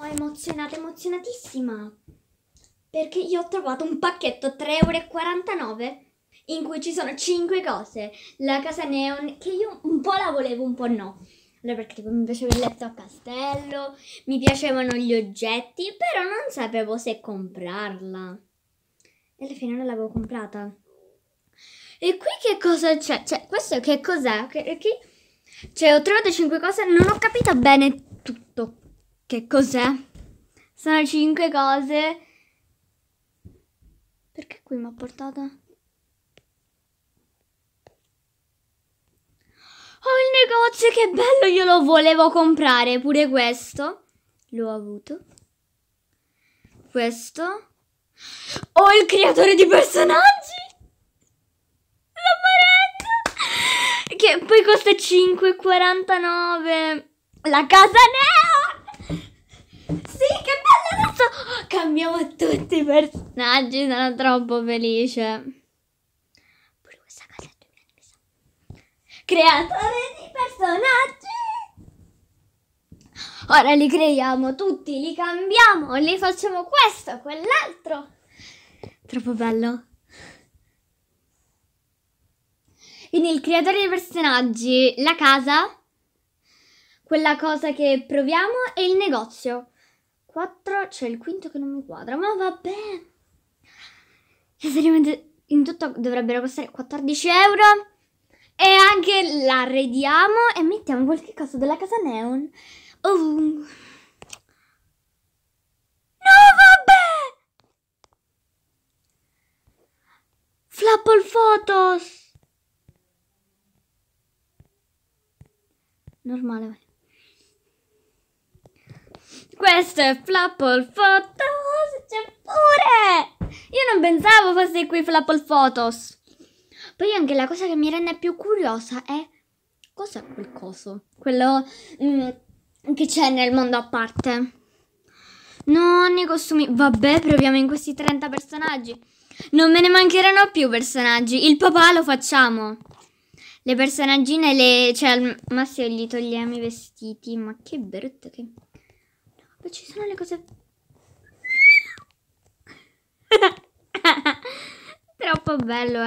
emozionata, emozionatissima. Perché io ho trovato un pacchetto 3,49 € in cui ci sono 5 cose. La casa neon, che io un po' la volevo, un po' no. Allora, perché tipo mi piaceva il letto a castello, mi piacevano gli oggetti, però non sapevo se comprarla. E alla fine non l'avevo comprata. E qui che cosa c'è? Cioè, questo che cos'è? Cioè, ho trovato 5 cose, non ho capito bene tutto. Che cos'è? Sono 5 cose. Perché qui mi ha portata? Oh, il negozio, che bello, io lo volevo comprare, pure questo. L'ho avuto. Questo. Oh, il creatore di personaggi. La merenda. Che poi costa 5,49 €. La casa neon. Sì, che bello, adesso cambiamo tutti i personaggi, sono troppo felice. Pure questa casa è 2 anni, mi sa. Creatore di personaggi. Ora li creiamo tutti, li cambiamo, li facciamo questo, quell'altro. Troppo bello. Quindi il creatore dei personaggi, la casa, quella cosa che proviamo e il negozio. 4, c'è il quinto che non mi quadra, ma vabbè. Seriamente, in tutto dovrebbero costare 14 €. E anche l'arrediamo e mettiamo qualche cosa della casa neon. Oh. No, vabbè! Flapple Photos! Normale. Questo è Flapple Photos! C'è pure! Io non pensavo fosse qui Flapple Photos. Poi anche la cosa che mi rende più curiosa è... Cos'è quel coso? Quello che c'è nel mondo a parte. No, nei costumi. Vabbè, proviamo in questi 30 personaggi. Non me ne mancheranno più personaggi. Il papà lo facciamo. Le personaggine cioè al massimo gli togliamo i vestiti. Ma che brutto che... Vabbè, ci sono le cose... Troppo bello,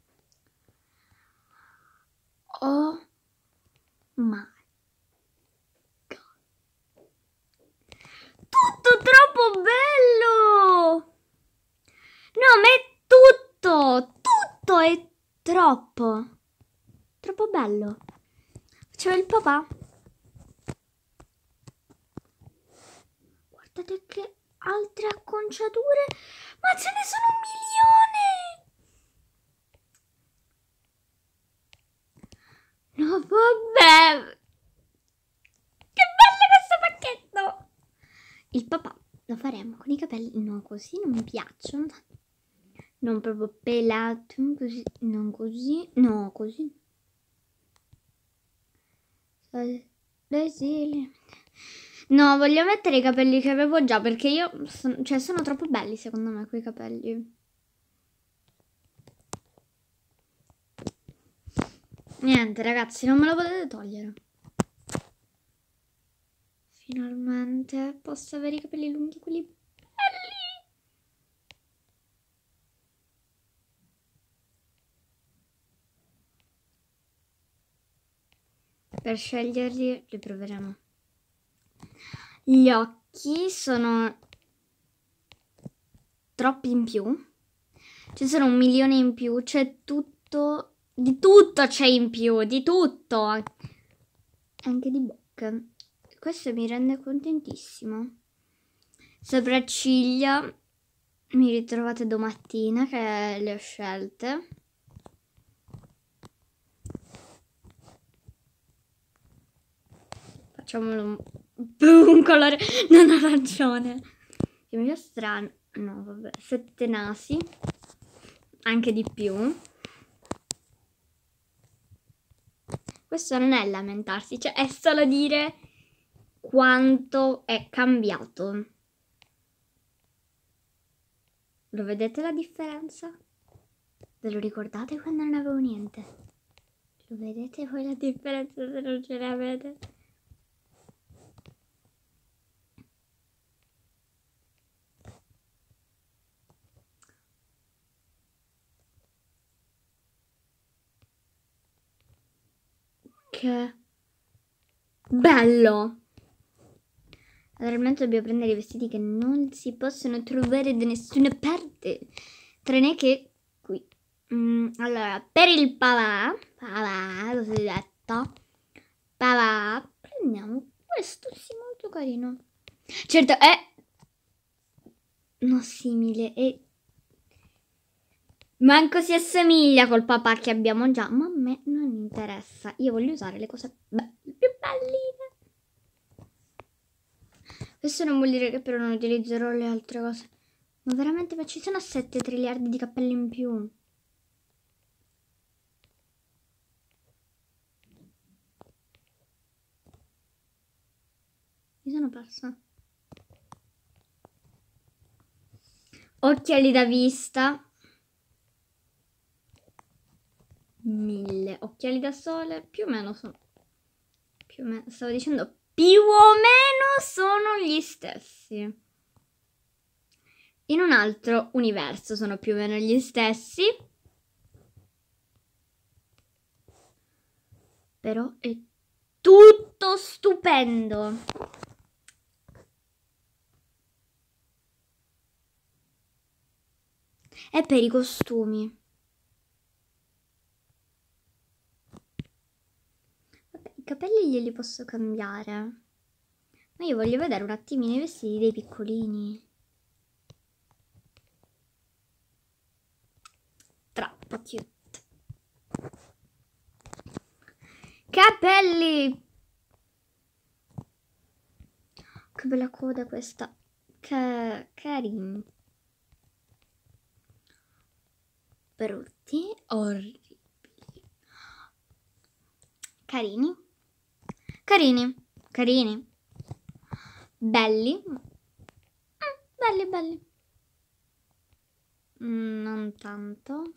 Oh my god. Tutto troppo bello! No, ma è tutto è troppo bello. C'è il papà. Guardate che altre acconciature, ma ce ne sono 1 milione. No, vabbè. Che bello questo pacchetto. Il papà lo faremo con i capelli, no, così non mi piacciono. Non proprio pelato, così, non così, no, così. No, voglio mettere i capelli che avevo già, perché io, cioè, sono troppo belli secondo me quei capelli. Niente, ragazzi, non me lo potete togliere. Finalmente posso avere i capelli lunghi, quelli belli. Per sceglierli li proveremo. Gli occhi sono troppi in più. Ci sono 1 milione in più. C'è tutto. Di tutto c'è in più. Di tutto. Anche di bocca. Questo mi rende contentissimo. Sopracciglia. Mi ritrovate domattina che le ho scelte. Facciamolo un colore. Non ho ragione. Che mi fa strano. No, vabbè. 7 nasi. Anche di più. Questo non è lamentarsi, cioè è solo dire quanto è cambiato. Lo vedete la differenza? Ve lo ricordate quando non avevo niente? Lo vedete voi la differenza se non ce l'avete? che bello. Realmente dobbiamo prendere i vestiti che non si possono trovare da nessuna parte, tranne che qui. Allora, per il papà, cosiddetto, papà, prendiamo questo, sì, molto carino. Certo, è non simile, è manco si assomiglia col papà che abbiamo già, ma a me non interessa. Io voglio usare le cose più belline. Questo non vuol dire che però non utilizzerò le altre cose. Ma veramente, ma ci sono 7 triliardi di cappelli in più. Mi sono persa. Occhiali da vista. 1000. Occhiali da sole. Più o meno sono. Più o meno, stavo dicendo più o meno sono gli stessi. In un altro universo sono più o meno gli stessi. Però è tutto stupendo. È per i costumi. Vabbè, i capelli glieli posso cambiare. Ma io voglio vedere un attimino i vestiti dei piccolini. Troppo cute. Capelli! Che bella coda questa. Carini. Brutti, orribili. Carini. Carini. Carini. Belli. Belli, belli. Non tanto.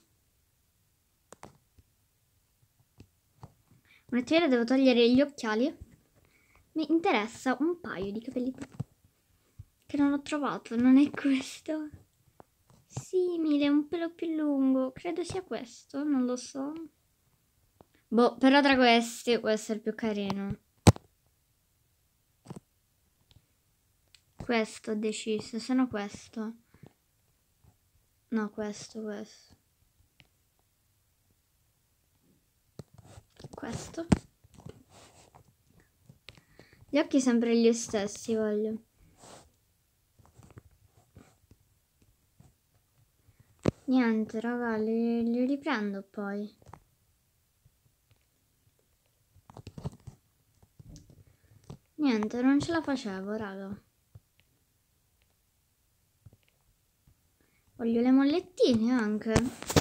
Un attimo, devo togliere gli occhiali. Mi interessa un paio di capelli che non ho trovato. Non è questo. Simile, un pelo più lungo. Credo sia questo, non lo so. Boh, però tra questi questo è il più carino. Questo ho deciso, se no questo. No, questo. Questo. Gli occhi sempre gli stessi, voglio. Niente, raga, li riprendo poi. Niente, non ce la facevo, raga. Voglio le mollettine anche.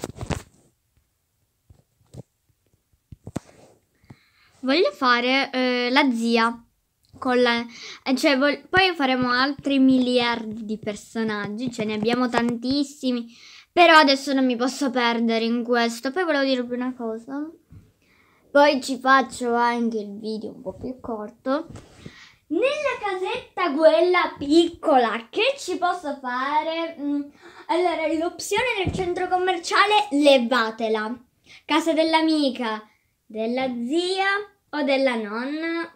Voglio fare la zia. Con la, cioè, poi faremo altri miliardi di personaggi. Ce ne abbiamo tantissimi. Però adesso non mi posso perdere in questo. Poi volevo dirvi una cosa. Poi ci faccio anche il video un po' più corto. Nella casetta quella piccola che ci posso fare? Allora, l'opzione del centro commerciale levatela. Casa dell'amica, della zia o della nonna.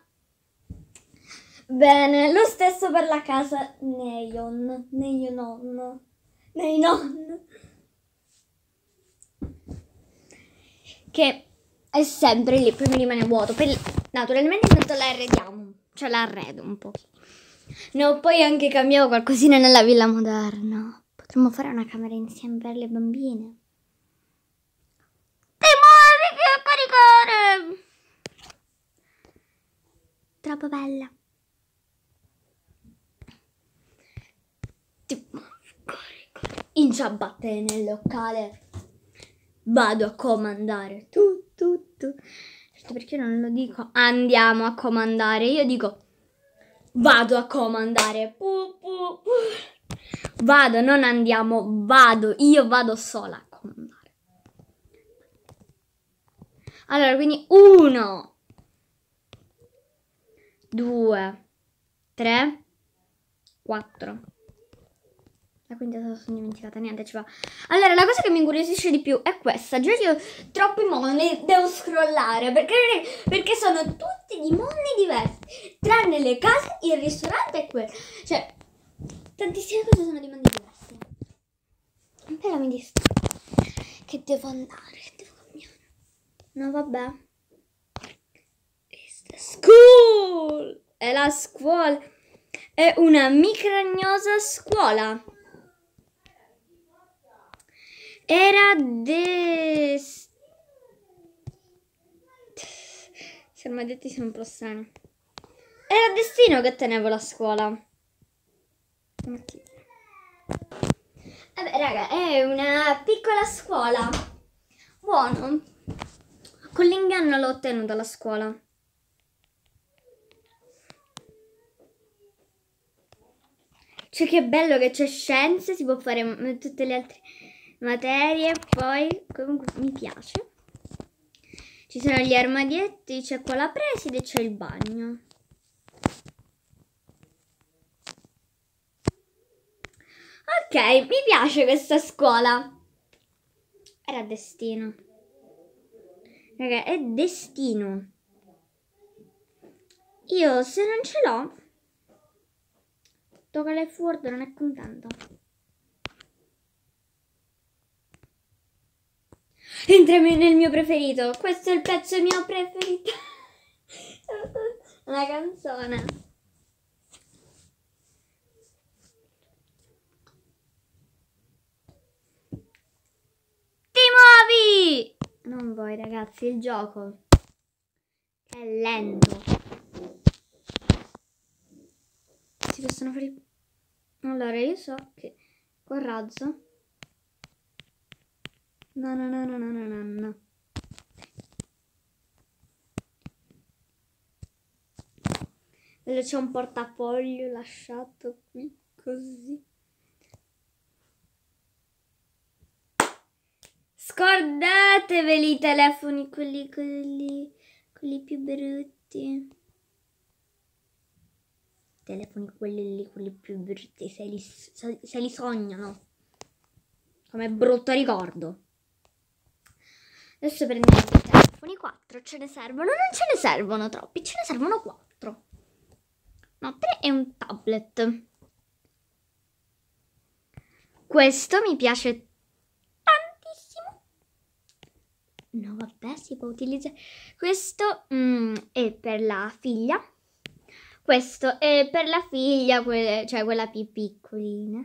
Bene, lo stesso per la casa Neon. Che è sempre lì, poi mi rimane vuoto. Naturalmente intanto la arrediamo. Cioè la arredo un po'. No, poi anche cambiamo qualcosina nella villa moderna. Potremmo fare una camera insieme per le bambine. Ti muovi che a caricare! Troppo bella. Ti muovi, caricare. In ciabatte nel locale. Vado a comandare. Tu. Certo, perché io non lo dico andiamo a comandare. Io dico vado a comandare. Vado, non andiamo, vado. Io vado sola a comandare. Allora, quindi 1, 2, 3, 4. quindi sono dimenticata, niente ci va. Allora, la cosa che mi incuriosisce di più è questa. Già io troppi mondi devo scrollare perché sono tutti di mondi diversi, tranne le case, il ristorante e quello. Cioè, tantissime cose sono di mondi diversi. Però mi distrae che devo andare, che devo cambiare. No, vabbè. It's the school! È la scuola. È una micragnosa scuola. Era siamo maledetti, sono un po' strano. Era destino che tenevo la scuola. Vabbè, raga, è una piccola scuola. Buono. Con l'inganno l'ho ottenuta la scuola. Cioè, che bello che c'è scienze, si può fare tutte le altre materie. Poi, comunque, mi piace. Ci sono gli armadietti, c'è qua la preside e c'è il bagno. Ok, mi piace questa scuola. Era destino. Raga, è destino. Io se non ce l'ho, tocca Life Word, non è contento. Entriamo nel mio preferito. Questo è il pezzo mio preferito. Una canzone. Ti muovi! Non voi ragazzi, il gioco è lento. Si possono fare... Allora, io so che con razzo... No. C'è un portafoglio lasciato qui così. Scordateveli i telefoni, quelli più brutti. Telefoni quelli più brutti, se li sognano. Come brutto ricordo. Adesso prendiamo i telefoni, 4 ce ne servono, non ce ne servono troppi, ce ne servono 4. No, 3 e un tablet. Questo mi piace tantissimo. No, vabbè, si può utilizzare. Questo è per la figlia. Questo è per la figlia, cioè quella più piccolina.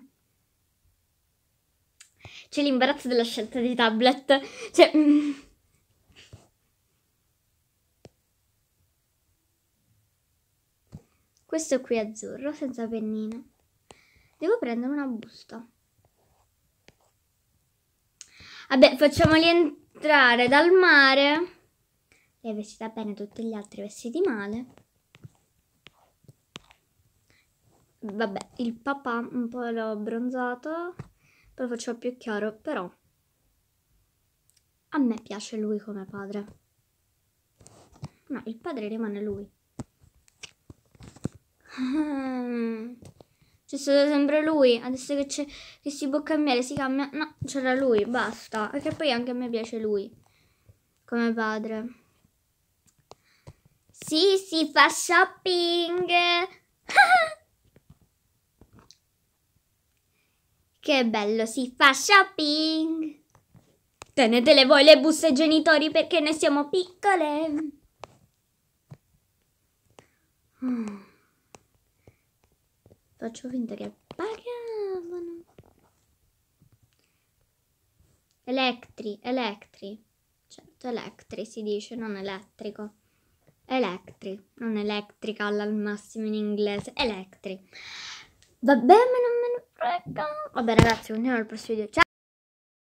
C'è l'imbarazzo della scelta di tablet. Cioè... Questo qui è azzurro, senza pennina. Devo prendere una busta. Vabbè, facciamoli entrare dal mare. Lei è vestita bene, tutti gli altri vestiti male. Vabbè, il papà un po' l'ho abbronzato, poi lo faccio più chiaro, però a me piace lui come padre. No, il padre rimane lui. C'è stato sempre lui, adesso che si può cambiare, si cambia. No, c'era lui, basta. Perché poi anche a me piace lui come padre. Sì, si fa shopping. Che bello, si fa shopping. Tenetele voi le buste ai genitori perché noi siamo piccole. Faccio finta che pagavano. Electri. Certo, electri si dice, non elettrico. Electri, non electrical al massimo in inglese. Electri. Vabbè, ma non me ne frega. Vabbè ragazzi, continuiamo al prossimo video. Ciao!